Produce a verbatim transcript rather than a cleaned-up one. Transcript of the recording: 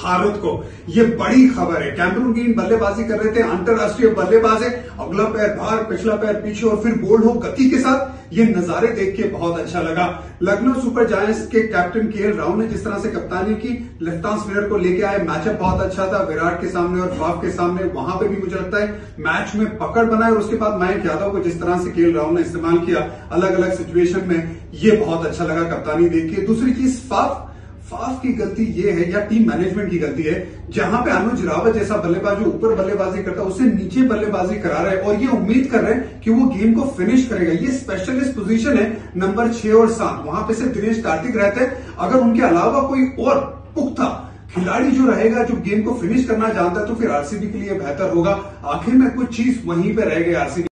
भारत को। ये बड़ी खबर है। कैमरून ग्रीन बल्लेबाजी कर रहे थे, अंतरराष्ट्रीय बल्लेबाज है, अगला पैर बाहर, पिछला पैर पीछे और फिर बोल्ड हो गति के साथ। ये नजारे देख के बहुत अच्छा लगा। लखनऊ सुपर जायंट्स के कैप्टन के एल राहुल ने जिस तरह से कप्तानी की, लेफ्ट आर्म स्पिनर को लेके आए, मैचअप बहुत अच्छा था विराट के सामने और बाफ के सामने। वहां पे भी मुझे लगता है मैच में पकड़ बनाए और उसके बाद मयंक यादव को जिस तरह से के एल राहुल ने इस्तेमाल किया अलग अलग सिचुएशन में, ये बहुत अच्छा लगा कप्तानी देख के। दूसरी चीज फाफ फाफ की गलती ये है या टीम मैनेजमेंट की गलती है, जहां पे अनुज रावत जैसा बल्लेबाज जो ऊपर बल्लेबाजी करता है उसे नीचे बल्लेबाजी करा रहा है और ये उम्मीद कर रहे हैं कि वो गेम को फिनिश करेगा। ये स्पेशलिस्ट पोजीशन है नंबर छह और सात, वहां पे सिर्फ दिनेश कार्तिक रहते हैं। अगर उनके अलावा कोई और पुख्ता खिलाड़ी जो रहेगा जो गेम को फिनिश करना जानता है तो फिर आरसीबी के लिए बेहतर होगा। आखिर में कुछ चीज वहीं पे रह गई आरसीबी